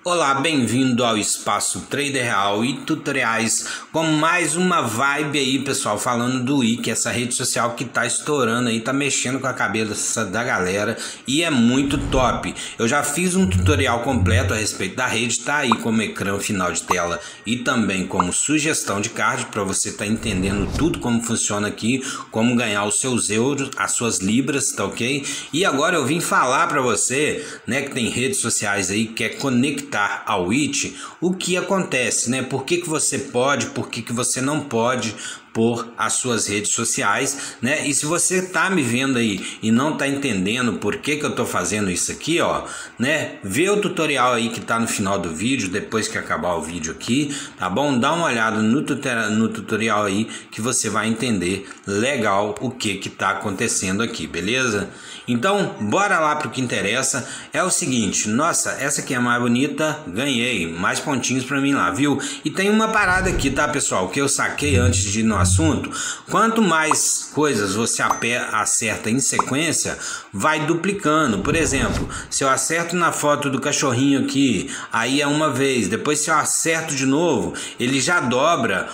Olá, bem-vindo ao Espaço Trader Real e tutoriais com mais uma vibe aí, pessoal, falando do Wiki, essa rede social que tá estourando aí, tá mexendo com a cabeça da galera e é muito top. Eu já fiz um tutorial completo a respeito da rede, tá aí como ecrã final de tela e também como sugestão de card para você tá entendendo tudo como funciona aqui, como ganhar os seus euros, as suas libras, tá ok? E agora eu vim falar para você, né, que tem redes sociais aí que quer conectar ao Wiki, o que acontece, né? Por que você pode, por que você não pode por as suas redes sociais, né? E se você tá me vendo aí e não tá entendendo por que eu tô fazendo isso aqui, ó, né? Vê o tutorial aí que tá no final do vídeo, depois que acabar o vídeo aqui, tá bom? Dá uma olhada no tutorial aí que você vai entender legal o que tá acontecendo aqui, beleza? Então, bora lá pro que interessa. É o seguinte, nossa, essa aqui é mais bonita, ganhei mais pontinhos pra mim lá, viu? E tem uma parada aqui, tá, pessoal, que eu saquei antes de ir no assunto. Quanto mais coisas você acerta em sequência, vai duplicando. Por exemplo, se eu acerto na foto do cachorrinho aqui, aí é uma vez, depois se eu acerto de novo, ele já dobra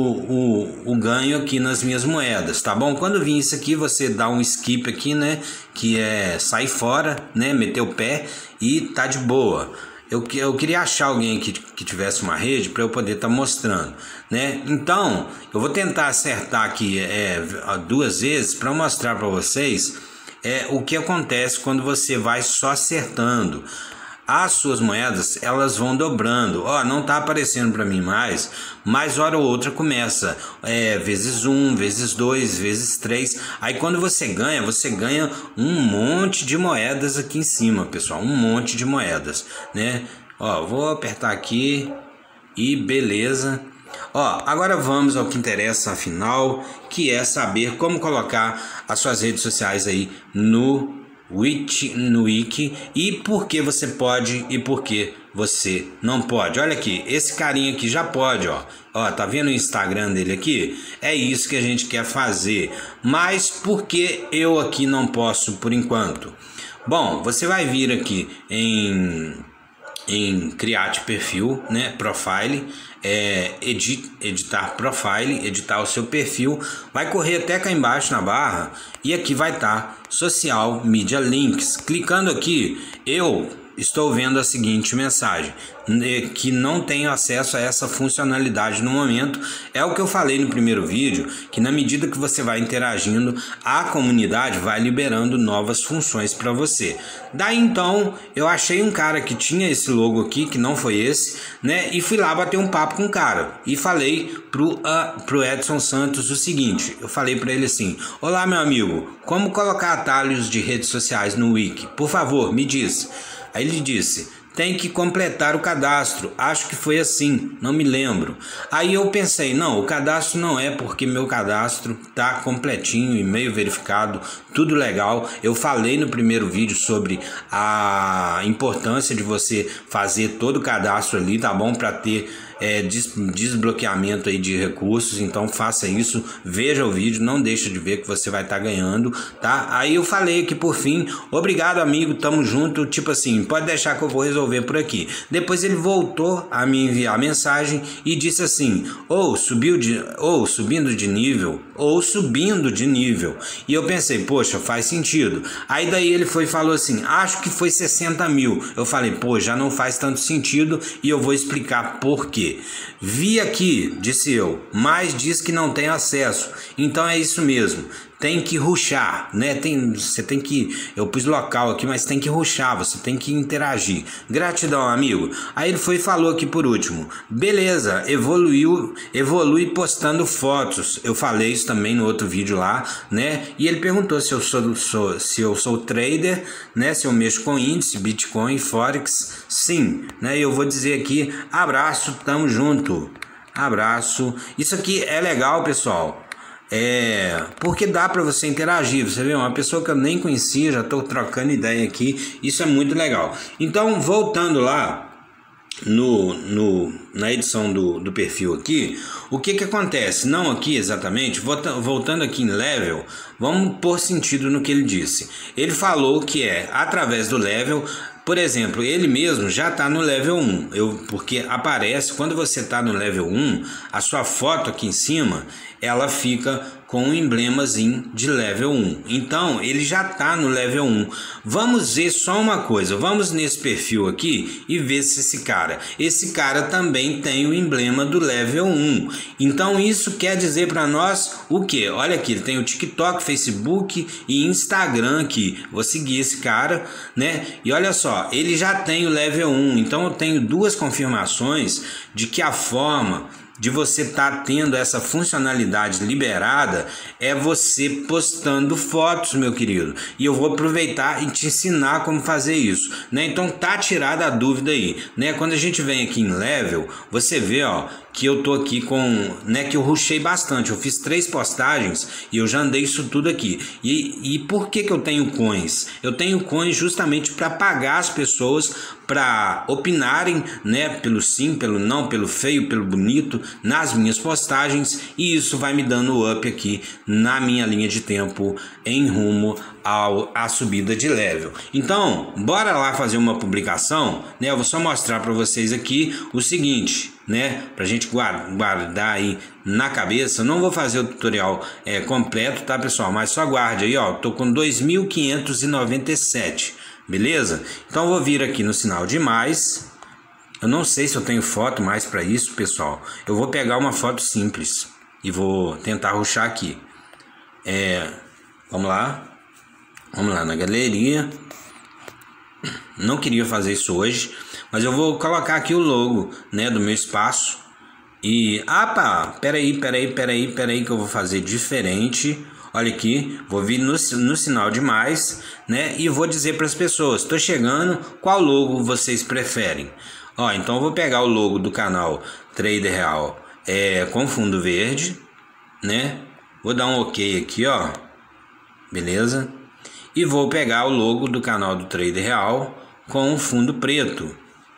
o ganho aqui nas minhas moedas, tá bom? Quando vir isso aqui, você dá um skip aqui, né, que é sair fora, né, meter o pé e tá de boa. Eu queria achar alguém que tivesse uma rede para eu poder estar mostrando, né? Então, eu vou tentar acertar aqui duas vezes para mostrar para vocês o que acontece quando você vai só acertando. As suas moedas, elas vão dobrando. Ó, não tá aparecendo para mim mais, mas hora ou outra começa vezes 1, vezes 2, vezes 3. Aí quando você ganha um monte de moedas aqui em cima, pessoal, um monte de moedas, né? Ó, vou apertar aqui e beleza. Ó, agora vamos ao que interessa afinal, que é saber como colocar as suas redes sociais aí no Wiki e por que você pode e por que você não pode. Olha aqui, esse carinha aqui já pode, ó, tá vendo o Instagram dele aqui? É isso que a gente quer fazer, mas por que eu aqui não posso por enquanto? Bom, você vai vir aqui em Create Perfil, né, Profile, editar Profile, editar o seu perfil, vai correr até cá embaixo na barra e aqui vai estar Social Media Links. Clicando aqui, eu estou vendo a seguinte mensagem, que não tenho acesso a essa funcionalidade no momento. É o que eu falei no primeiro vídeo, que na medida que você vai interagindo, a comunidade vai liberando novas funções para você. Daí então, eu achei um cara que tinha esse logo aqui, que não foi esse, né? E fui lá bater um papo com o cara. E falei pro Edson Santos o seguinte, eu falei para ele assim: olá, meu amigo, como colocar atalhos de redes sociais no Wiki? Por favor, me diz. Aí ele disse: tem que completar o cadastro. Acho que foi assim, não me lembro. Aí eu pensei, não, o cadastro não é, porque meu cadastro tá completinho, e-mail verificado, tudo legal. Eu falei no primeiro vídeo sobre a importância de você fazer todo o cadastro ali, tá bom? Para ter desbloqueamento aí de recursos, então faça isso, veja o vídeo, não deixa de ver que você vai estar ganhando, tá? Aí eu falei aqui por fim: obrigado, amigo, tamo junto, tipo assim, pode deixar que eu vou resolver por aqui. Depois ele voltou a me enviar mensagem e disse assim: ou subindo de nível, ou subindo de nível. E eu pensei, poxa, faz sentido. Aí daí ele foi e falou assim: acho que foi 60 mil. Eu falei, pô, já não faz tanto sentido e eu vou explicar por quê. Vi aqui, disse eu, mas diz que não tem acesso. Então é isso mesmo, tem que rushar, né? Você tem que, eu pus local aqui, mas tem que rushar, você tem que interagir. Gratidão, amigo. Aí ele foi e falou aqui por último: beleza, evolui postando fotos. Eu falei isso também no outro vídeo lá, né? E ele perguntou se eu sou trader, né? Se eu mexo com índice, Bitcoin, Forex. Sim, né? Eu vou dizer aqui: abraço, tamo junto. Abraço. Isso aqui é legal, pessoal. Porque dá para você interagir. Você vê, uma pessoa que eu nem conhecia, já estou trocando ideia aqui. Isso é muito legal. Então, voltando lá na edição do perfil aqui, o que acontece? Não aqui exatamente, voltando aqui em level, vamos pôr sentido no que ele disse. Ele falou que através do level Por exemplo, ele mesmo já está no level 1, porque aparece, quando você está no level 1, a sua foto aqui em cima, ela fica com um emblemazinho de level 1. Então, ele já está no level 1. Vamos ver só uma coisa, vamos nesse perfil aqui e ver se esse cara também tem o emblema do level 1. Então, isso quer dizer para nós o quê? Olha aqui, ele tem o TikTok, Facebook e Instagram aqui. Vou seguir esse cara, né? E olha só, ele já tem o level 1. Então, eu tenho duas confirmações de que a forma de você estar tendo essa funcionalidade liberada é você postando fotos, meu querido. E eu vou aproveitar e te ensinar como fazer isso, né? Então tá tirada a dúvida aí, né? Quando a gente vem aqui em level, você vê, ó, que eu tô aqui com, né, que eu rushei bastante. Eu fiz 3 postagens e eu já andei isso tudo aqui. E por que eu tenho coins? Eu tenho coins justamente para pagar as pessoas para opinarem, né, pelo sim, pelo não, pelo feio, pelo bonito nas minhas postagens, e isso vai me dando up aqui na minha linha de tempo em rumo à subida de level. Então, bora lá fazer uma publicação, né? Eu vou só mostrar para vocês aqui o seguinte, né, pra gente guardar aí na cabeça. Eu não vou fazer o tutorial completo, tá, pessoal? Mas só guarde aí, ó, tô com 2.597, beleza? Então eu vou vir aqui no sinal de mais. Eu não sei se eu tenho foto mais para isso, pessoal. Eu vou pegar uma foto simples e vou tentar rushar aqui. Vamos lá na galeria. Não queria fazer isso hoje, mas eu vou colocar aqui o logo, né, do meu espaço. E, peraí que eu vou fazer diferente. Olha aqui, vou vir no sinal de mais, né, e vou dizer para as pessoas, tô chegando, qual logo vocês preferem? Ó, então eu vou pegar o logo do canal Trader Real com fundo verde, né, vou dar um ok aqui, ó, beleza? E vou pegar o logo do canal do Trader Real com fundo preto.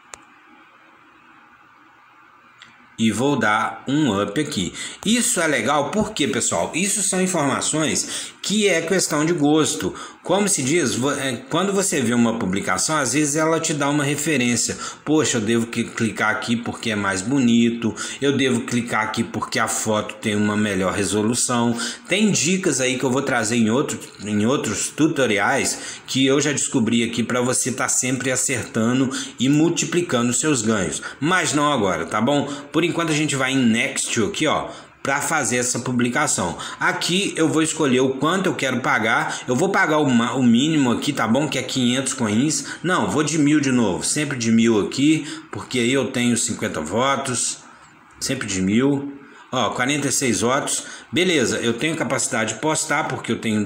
E vou dar um up aqui. Isso é legal porque, pessoal, isso são informações que é questão de gosto. Como se diz, quando você vê uma publicação, às vezes ela te dá uma referência. Poxa, eu devo clicar aqui porque é mais bonito. Eu devo clicar aqui porque a foto tem uma melhor resolução. Tem dicas aí que eu vou trazer em outros tutoriais que eu já descobri aqui para você estar sempre acertando e multiplicando seus ganhos. Mas não agora, tá bom? Por enquanto a gente vai em Next aqui, ó, para fazer essa publicação. Aqui eu vou escolher o quanto eu quero pagar. Eu vou pagar o mínimo aqui, tá bom? Que é 500 coins. Não, vou de 1000 de novo. Sempre de 1000 aqui, porque aí eu tenho 50 votos. Sempre de 1000. Ó, 46 votos. Beleza, eu tenho capacidade de postar porque eu tenho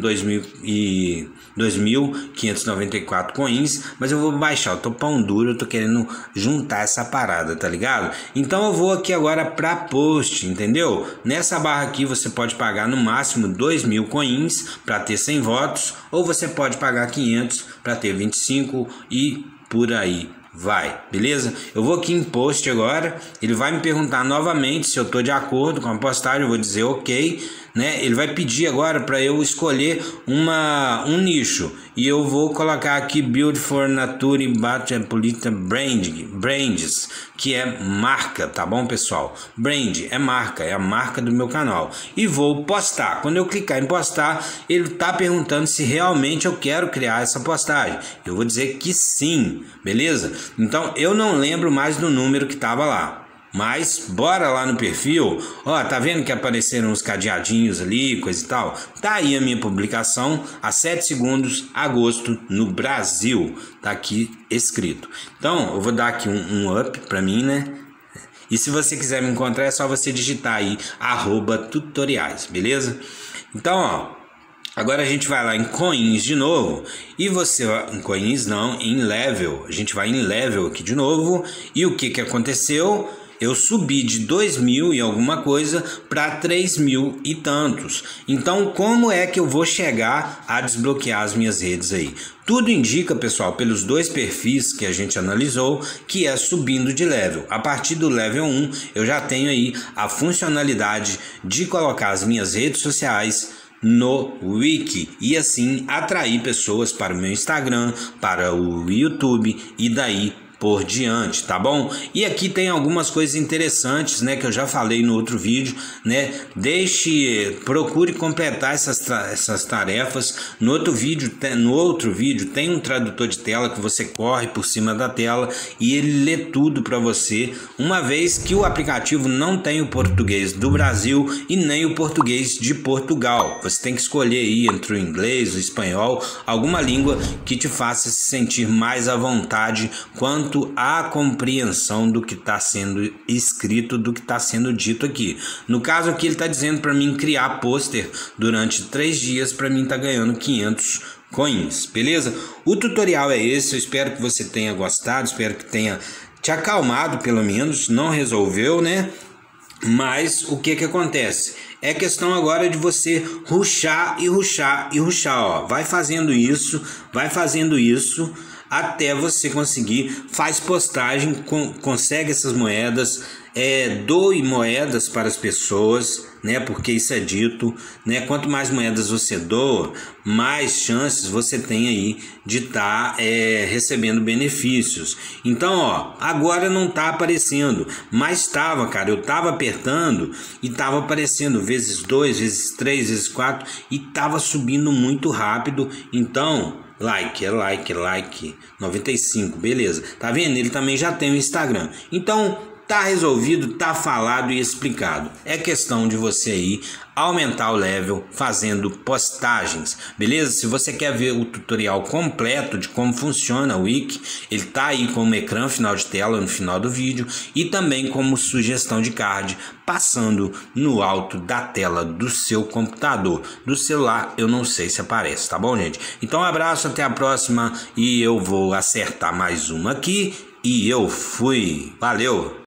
2.594 coins, mas eu vou baixar, eu tô pão duro, eu tô querendo juntar essa parada, tá ligado? Então eu vou aqui agora para post, entendeu? Nessa barra aqui você pode pagar no máximo 2.000 coins para ter 100 votos, ou você pode pagar 500 para ter 25 e por aí vai, beleza? Eu vou aqui em post agora, ele vai me perguntar novamente se eu tô de acordo com a postagem, eu vou dizer ok, né? Ele vai pedir agora para eu escolher um nicho, e eu vou colocar aqui Build for Nature Polita Brands, que é marca, tá bom, pessoal? Brand é marca, é a marca do meu canal, e vou postar. Quando eu clicar em postar, ele tá perguntando se realmente eu quero criar essa postagem. Eu vou dizer que sim, beleza? Então eu não lembro mais do número que tava lá. Mas bora lá no perfil, ó, tá vendo que apareceram uns cadeadinhos ali, coisa e tal? Tá aí a minha publicação, a 7 segundos, agosto, no Brasil, tá aqui escrito. Então, eu vou dar aqui um up pra mim, né? E se você quiser me encontrar, é só você digitar aí, @tutoriais, beleza? Então, ó, agora a gente vai lá em coins de novo, e você, em coins não, em level, a gente vai em level aqui de novo, e o que aconteceu? Eu subi de 2.000 e alguma coisa para 3.000 e tantos. Então, como é que eu vou chegar a desbloquear as minhas redes aí? Tudo indica, pessoal, pelos 2 perfis que a gente analisou, que é subindo de level. A partir do level 1, eu já tenho aí a funcionalidade de colocar as minhas redes sociais no Wiki e assim atrair pessoas para o meu Instagram, para o YouTube e daí por diante, tá bom? E aqui tem algumas coisas interessantes, né, que eu já falei no outro vídeo, né? Procure completar essas tarefas. No outro vídeo tem um tradutor de tela que você corre por cima da tela e ele lê tudo para você, uma vez que o aplicativo não tem o português do Brasil e nem o português de Portugal. Você tem que escolher aí entre o inglês, o espanhol, alguma língua que te faça se sentir mais à vontade quanto à compreensão do que está sendo escrito, do que está sendo dito aqui. No caso aqui ele está dizendo para mim criar pôster durante 3 dias, para mim tá ganhando 500 coins, beleza? O tutorial é esse, eu espero que você tenha gostado, espero que tenha te acalmado pelo menos, não resolveu, né? Mas o que acontece? É questão agora de você rushar e rushar e rushar, ó. Vai fazendo isso até você conseguir, faz postagem, consegue essas moedas, doe moedas para as pessoas, né? Porque isso é dito, né? Quanto mais moedas você doa, mais chances você tem aí de estar recebendo benefícios. Então, ó, agora não tá aparecendo, mas estava, cara, eu tava apertando e tava aparecendo vezes 2, vezes 3, vezes 4 e tava subindo muito rápido. Então like, 95, beleza. Tá vendo? Ele também já tem o Instagram. Então, tá resolvido, tá falado e explicado. É questão de você aí aumentar o level fazendo postagens, beleza? Se você quer ver o tutorial completo de como funciona o Wiki, ele tá aí como ecrã final de tela no final do vídeo e também como sugestão de card passando no alto da tela do seu computador. Do celular eu não sei se aparece, tá bom, gente? Então um abraço, até a próxima e eu vou acertar mais uma aqui e eu fui. Valeu!